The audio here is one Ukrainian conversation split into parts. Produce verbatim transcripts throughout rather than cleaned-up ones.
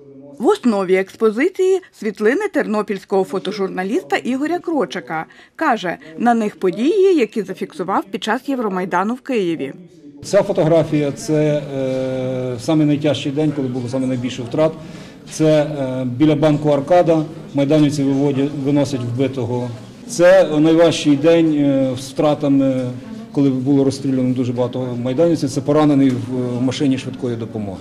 В основі експозиції – світлини тернопільського фотожурналіста Ігоря Крочика. Каже, на них події, які зафіксував під час Євромайдану в Києві. Ця фотографія – це е, саме найтяжчий день, коли було саме найбільше втрат. Це е, біля банку Аркада, майданівці виводять, виносять вбитого. Це найважчий день е, з втратами, коли було розстріляно дуже багато майданівців. Це поранений в машині швидкої допомоги.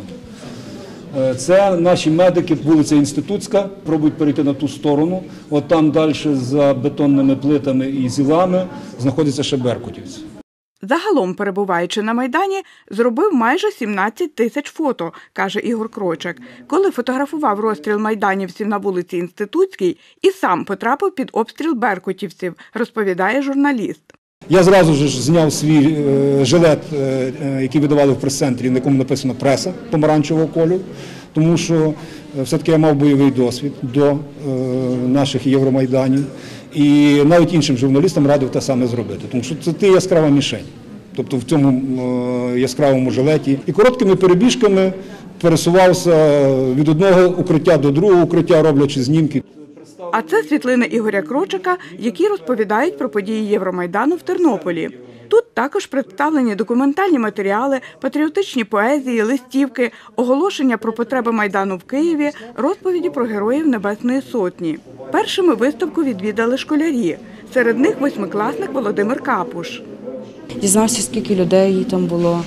Е, це наші медики, вулиця Інститутська, пробують перейти на ту сторону. От там далі за бетонними плитами і зілами знаходяться ще беркутівці. Загалом, перебуваючи на Майдані, зробив майже сімнадцять тисяч фото, каже Ігор Крочик. Коли фотографував розстріл майданівців на вулиці Інститутській, і сам потрапив під обстріл беркутівців, розповідає журналіст. Я зразу ж зняв свій е, жилет, е, який видавали в прес-центрі, на якому написано «Преса» помаранчевого кольору, тому що е, все-таки я мав бойовий досвід до е, наших Євромайданів. І навіть іншим журналістам радив те саме зробити, тому що це ти яскрава мішень, тобто в цьому е, яскравому жилеті. І короткими перебіжками пересувався від одного укриття до другого укриття, роблячи знімки. А це світлини Ігоря Крочика, які розповідають про події Євромайдану в Тернополі. Тут також представлені документальні матеріали, патріотичні поезії, листівки, оголошення про потреби Майдану в Києві, розповіді про героїв Небесної Сотні. Першими виставку відвідали школярі. Серед них восьмикласник Володимир Капуш. Дізнався, скільки людей там було,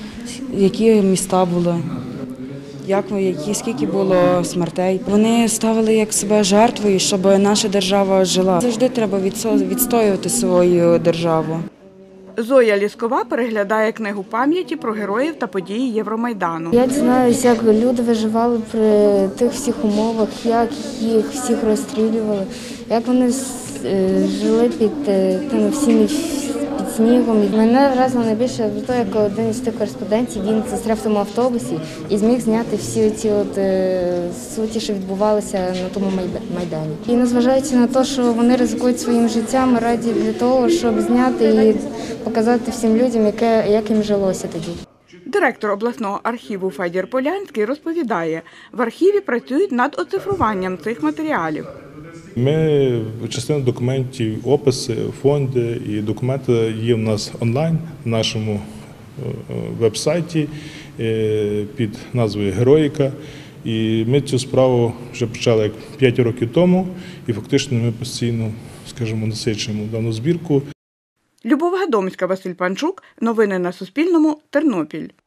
які міста були, як, які, скільки було смертей. Вони ставили як себе жертвою, щоб наша держава жила. Завжди треба відстоювати свою державу. Зоя Ліскова переглядає книгу пам'яті про героїв та події Євромайдану. Я дізнаюся, як люди виживали при тих всіх умовах, як їх всіх розстрілювали, як вони жили під тими всіми під снігом. Мене вразило найбільше те, як один із тих кореспондентів, він застряв в тому автобусі і зміг зняти всі ці от суті, що відбувалися на тому Майдані. І незважаючи на те, що вони ризикують своїм життям раді для того, щоб зняти і показати всім людям, яке, як їм жилося тоді. Директор обласного архіву Федір Полянський розповідає, в архіві працюють над оцифруванням цих матеріалів. Ми частину документів, описи, фонди і документи є в нас онлайн на нашому веб-сайті під назвою «Героїка». І ми цю справу вже почали п'ять років тому, і фактично ми постійно, скажімо, насичуємо дану збірку. Любов Гадомська, Василь Панчук. Новини на Суспільному. Тернопіль.